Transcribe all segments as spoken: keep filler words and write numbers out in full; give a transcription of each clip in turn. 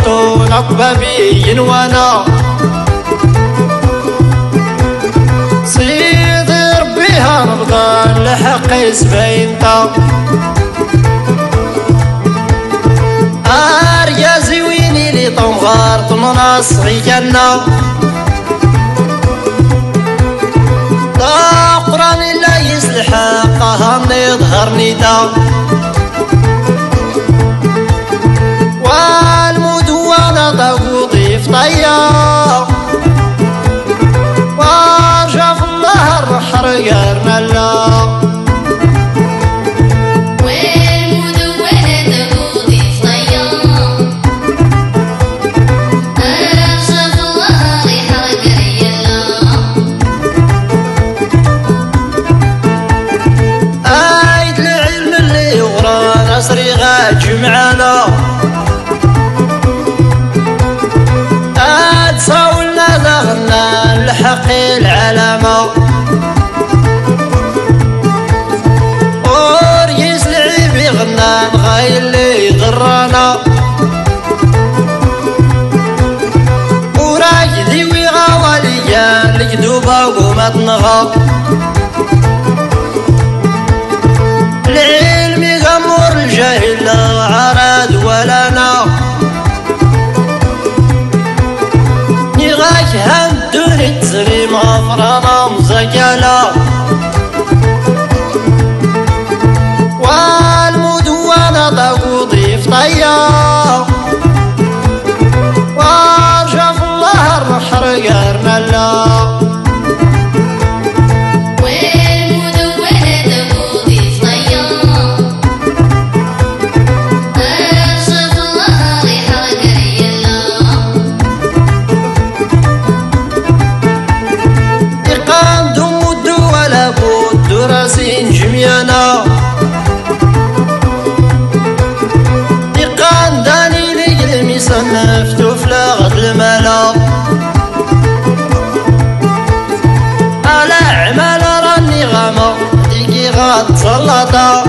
طول أطبابي وانا سيد ربيها نبضى لحقي سبينتا أريا زويني لي طمغار طمناص غيانا دا قران لا يصلح حقها نظهر ندا والمدونة تقوضي في طيار وارجع في الله الرحر قرنا الله جمعنا أتساولنا دغنا لحقي العلامة وريس العيب يغنى نغاي اللي يغرانا وراك ذيوي غواليا الكذوبة وما تنغى العلم يغمر الجاهل لا عراد ولا نا نغاك هندوني تسليم غفرانا مزكالا والمدونة تقوضي في طيار وارجع في الله الرحر قرنا الله جميانا يقان داني لي الميسان فتوفلا غد المالا على عمال راني غاما ديكي غاد سلطة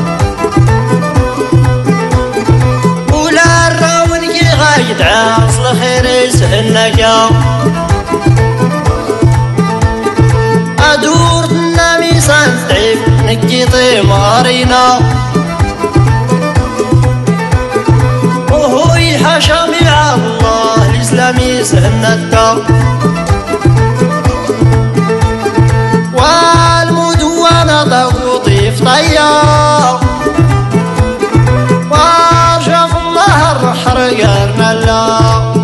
ولا الراون كي غايد عاص الخير يسهلناكا أدور النميسان تعيب نكيطي مارينا وهو يحاشا مع الله الإسلامي سهنتا والمدونة تقوطي في طيار وارجع في الله الرحر قرنا الله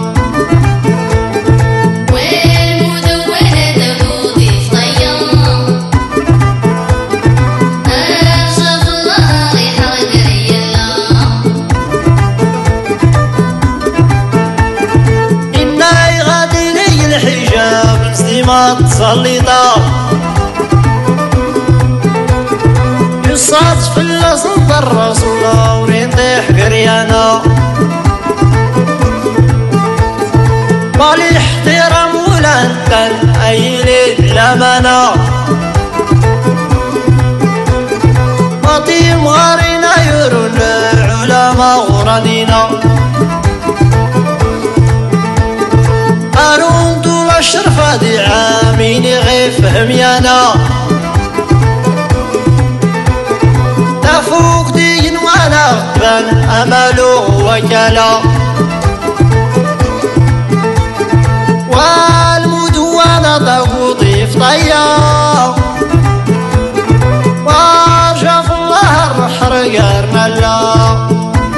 تصليطا يصادف اللصن الرسول ورين طيح قريانا بالي احترام ولا انتن اي ليد لامانا مطيم غارينا يرون العلماء غرانينا أرون طول الشرفة دي عاميني غير فهم يانا تفوق دين وانا غبان أمله وكلا والمدونة تقوضي في طيار وارجع في الله الرحر قرنا الله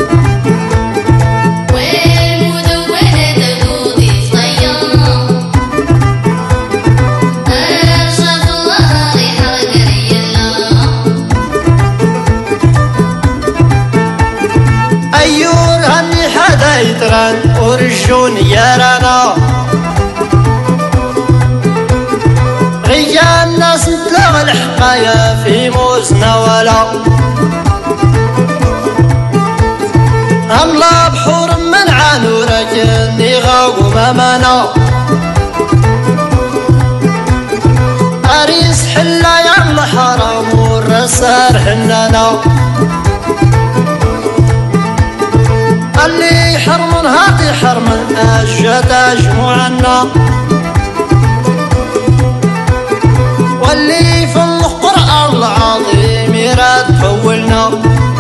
يتران ورجون يارانا غيا الناس نتلغى الحقايا في موزنا ولا هملا بحور من عانو راكن نغاو مامانا أريس حلا يا الحرام والرسار حنانا اللي حرم هاتي حرم الشتا جموعنا واللي في القرآن العظيم يراد فولنا